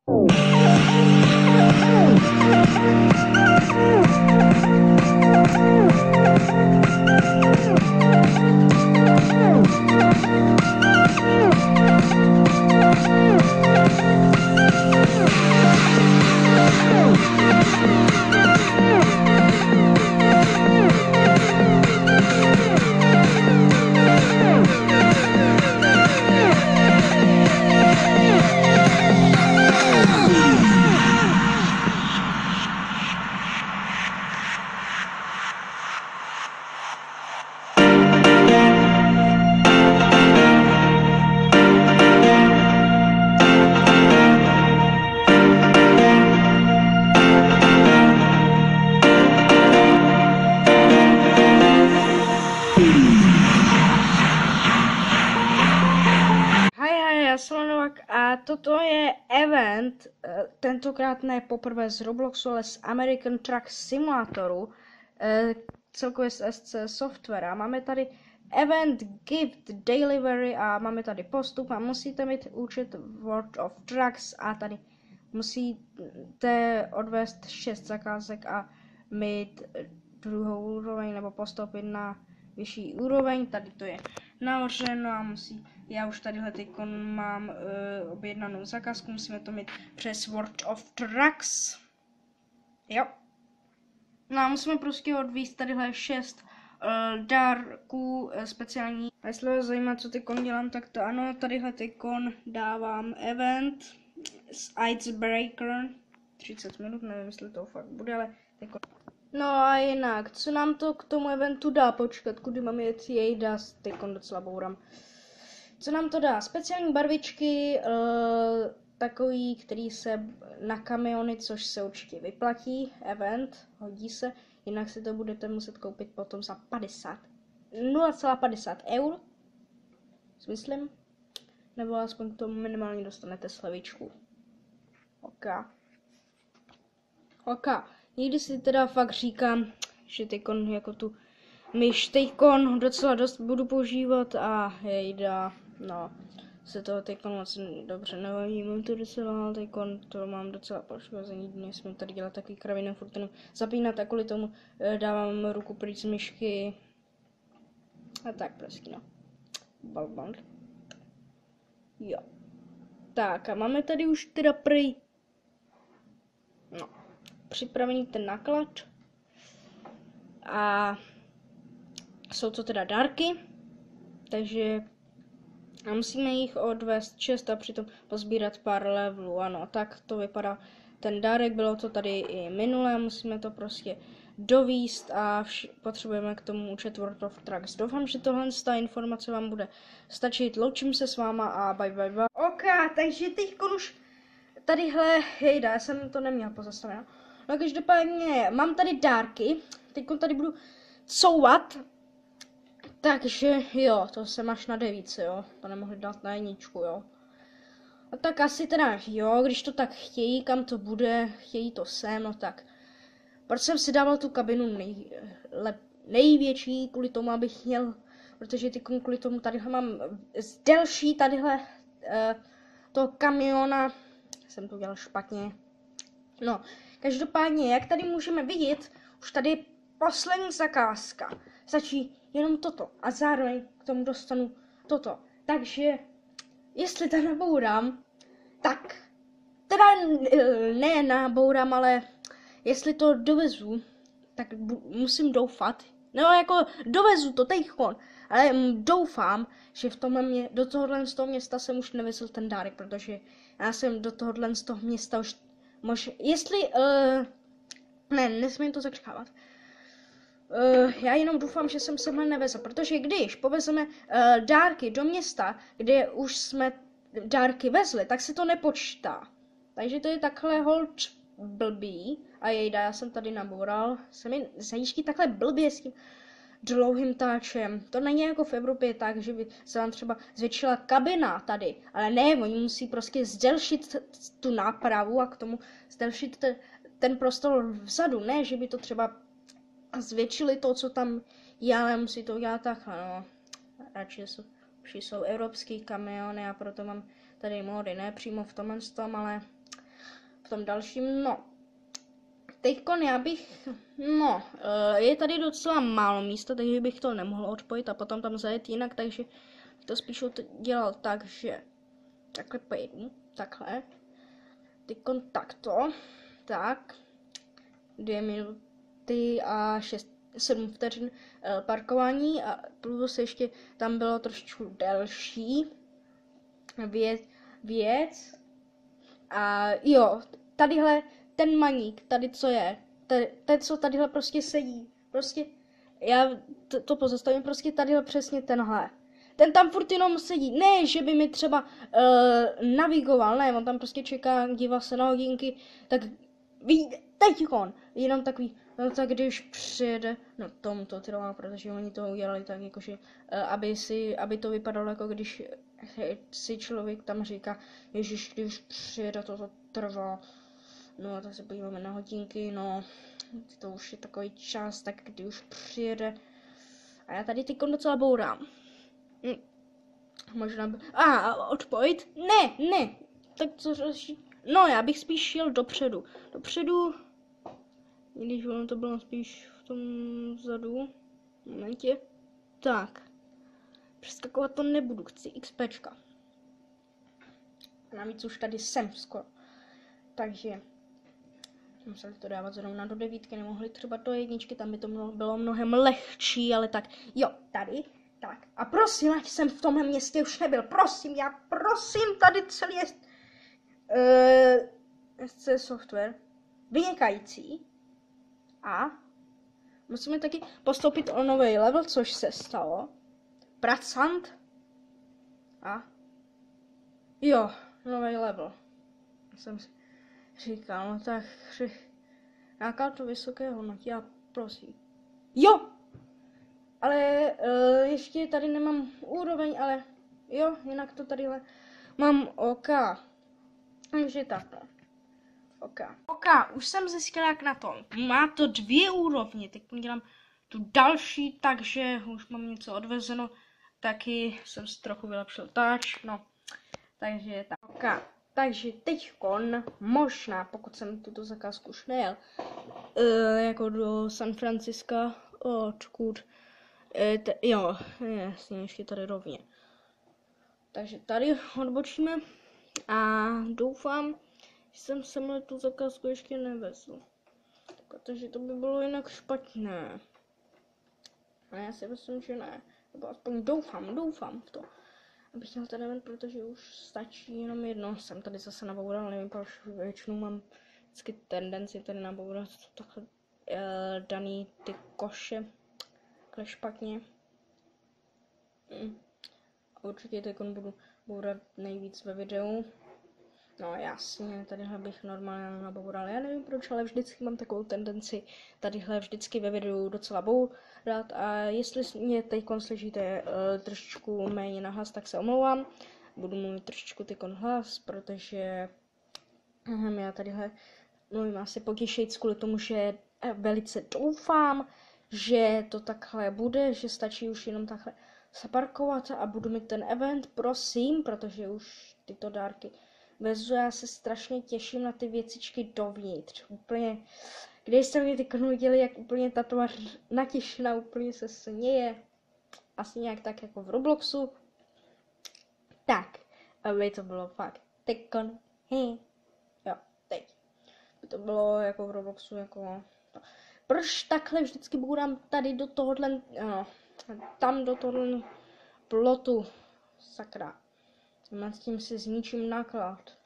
Já jsem Novak a toto je event, tentokrát ne poprvé z Robloxu, ale z American Truck Simulatoru, celkově z SC Software. Máme tady event Gift Delivery a máme tady postup a musíte mít účet World of Trucks a tady musíte odvést 6 zakázek a mít druhou úroveň nebo postoupit na vyšší úroveň. Tady to je nahoře, no a já už tadyhle teďkon mám objednanou zakázku, musíme to mít přes World of Trucks. Jo. No a musíme prostě odvízt tadyhle 6 dárků speciální. A jestli vás zajímá, co teďkon dělám, tak to ano, tadyhle teďkon dávám event s Icebreaker. 30 minut, nevím, jestli to fakt bude, ale teďkon. No a jinak, co nám to k tomu eventu dá? Počkat, kudy mám jet, jej dá, teďkon docela bouram. Co nám to dá? Speciální barvičky, takový, který se na kamiony, což se určitě vyplatí, event, hodí se, jinak si to budete muset koupit potom za 0,50 eur, myslím, nebo aspoň k tomu minimálně dostanete slevičku. Ok. Někdy si teda fakt říkám, že teďkon jako tu myš teďkon docela dost budu používat a jejda, no, se toho teďkon moc dobře nehodí, mám to docela, teďkon to mám docela poškozený, dnes jsme tady dělat takový kraviny, furt jenom zapínat a kvůli tomu dávám ruku pryč z myšky a tak prostě, no. Balband. Jo. Tak a máme tady už teda připravený ten náklad a jsou to teda dárky, takže musíme jich odvést 6 a přitom pozbírat pár levelů, ano, tak to vypadá ten dárek, bylo to tady i minulé, musíme to prostě dovíst a potřebujeme k tomu účet World of Trucks. Doufám, že tohle ta informace vám bude stačit, loučím se s váma a bye. Ok, takže teď už tadyhle, hejda, já jsem to neměl pozastaveno. No každopádně mám tady dárky, teď tady budu couvat, takže jo, to jsem až na 9, jo, to nemohli dát na 1, jo. A tak asi teda jo, když to tak chtějí, kam to bude, chtějí to sem, no tak. Proč jsem si dával tu kabinu největší, kvůli tomu, abych měl, protože ty kvůli tomu tadyhle mám delší tadyhle toho kamiona, jsem to dělal špatně. No, každopádně, jak tady můžeme vidět, už tady je poslední zakázka. Stačí jenom toto a zároveň k tomu dostanu toto. Takže, jestli to nabourám, tak, teda ne nabourám, ale jestli to dovezu, tak musím doufat, no jako dovezu to teďkon, ale doufám, že do tohohle z toho města jsem už nevezl ten dárek, protože já jsem do tohohle z toho města už nesmím to zakřikávat. Já jenom doufám, že jsem semhle nevezl, protože když povezeme dárky do města, kde už jsme dárky vezli, tak se to nepočítá. Takže to je takhle hold blbý. A jejda, já jsem tady naboural. Se mi zajíždí takhle blbě s tím dlouhým táčem. To není jako v Evropě tak, že by se vám třeba zvětšila kabina tady. Ale ne, oni musí prostě zdelšit tu nápravu a k tomu zdelšit ten prostor vzadu. Ne, že by to třeba zvětšili to, co tam je, ale musí to udělat takhle, no. Radši jsou evropský kamiony a proto mám tady módy, ne přímo v tom, ale v tom dalším, no. Teďkon já bych, je tady docela málo místa, takže bych to nemohl odpojit a potom tam zajet jinak, takže to spíš dělal tak, že takhle pojedu, takhle. Teďkon takto, tak, 2 minuty a 7 vteřin parkování a plus ještě tam bylo trošičku delší věc. A jo, tadyhle ten maník, tady co je, ten co tadyhle prostě sedí, prostě já to pozastavím, prostě tadyhle přesně tenhle. Ten tam furt jenom sedí, ne, že by mi třeba navigoval, ne, on tam prostě čeká, dívá se na hodinky, tak teďkon, jenom takový, no tak když přijede, no tomuto trvá, protože oni to udělali tak jakože, aby to vypadalo jako když si člověk tam říká, ježiš, když přijede, to trvá, no a tak se podíváme na hodinky, no, to už je takový čas, tak když už přijede, a já tady teďkon docela bourám. Možná by... odpojit? Ne, tak co řeší? No, já bych spíš šel dopředu, i když ono to bylo spíš v tom vzadu, momentě, tak, přeskakovat to nebudu, chci XPčka. Navíc už tady jsem skoro, takže museli to dávat zrovna do 9, nemohli třeba do 1, tam by to bylo mnohem lehčí, ale tak, jo, tady, tak, a prosím, ať jsem v tomhle městě už nebyl, prosím, tady celý SC software, vynikající, a musíme taky postoupit o nový level, což se stalo, pracant, a jo, nový level, jsem si říkal, no tak, nějaká to vysoké hodnotí, a prosím, jo, ale ještě tady nemám úroveň, ale jo, jinak to tadyhle mám OK. Takže takhle. OK, už jsem získalák na tom. Má to 2 úrovně, teď dělám tu další, takže už mám něco odvezeno. Taky jsem si trochu vylepšil touch, no. Takže tak. OK, takže teďkon možná, pokud jsem tuto zakázku už nejel, jako do San Franciska, odkud, jo, jasně, ještě tady rovně. Takže tady odbočíme a doufám, že jsem semhle tu zakázku ještě nevezl. Takže to by bylo jinak špatné. Ale já si myslím, že ne. Nebo aspoň doufám v to. Abych měl ten event, protože už stačí jenom jedno. Jsem tady zase naboural, nevím proč, většinou mám vždycky tendenci tady nabourat takhle daný ty koše. Takhle špatně. Určitě teď budu bourat nejvíc ve videu. No jasně, tadyhle bych normálně naboural, já nevím proč, ale vždycky mám takovou tendenci tadyhle vždycky ve videu docela bourat a jestli mě teď slyšíte trošičku méně nahlas, tak se omlouvám. Budu mluvit trošičku teď hlas, protože já tadyhle mluvím asi potěšejc kvůli tomu, že velice doufám, že to takhle bude, že stačí už jenom takhle zaparkovat a budu mít ten event, prosím, protože už tyto dárky vezu, já se strašně těším na ty věcičky dovnitř, úplně, když jste mě teď viděli, jak úplně ta tvář natěšená, úplně se směje, asi nějak tak jako v Robloxu, tak, aby to bylo fakt, teďkon, jo, teď, by to bylo jako v Robloxu, jako, proč takhle vždycky bourám tady do tohohle, no, tam do tohohle plotu, sakra. S tím si zničím náklad.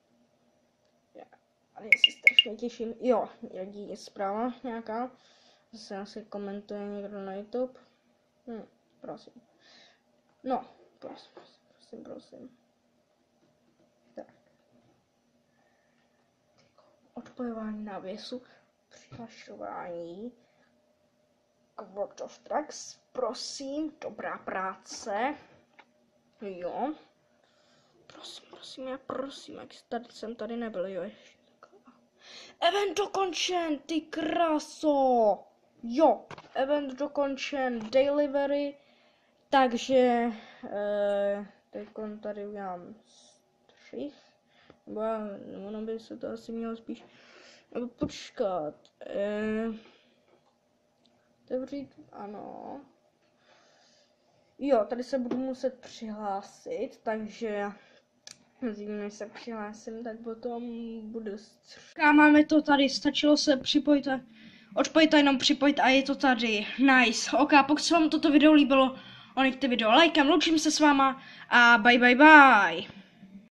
Ale já se strašně těším. Jo, je zpráva nějaká. Zase asi komentuje někdo na YouTube. Prosím. No, prosím. Tak. Odpojování návěsu. Přihlašování. K World of Trucks. Prosím, dobrá práce. Jo. Prosím, jak jsem tady nebyl, jo, ještě taková. Event dokončen, ty kráso! Jo, event dokončen, delivery, takže teď tady udělám střih, Ono by se to asi mělo spíš počkat. Otevřít, ano. Jo, tady se budu muset přihlásit, takže než se přihlásím, tak potom budu máme to tady, stačilo se připojit a odpojit a jenom připojit a je to tady. Nice. Ok, pokud se vám toto video líbilo, nechte video lajkem, loučím se s váma a bye bye bye.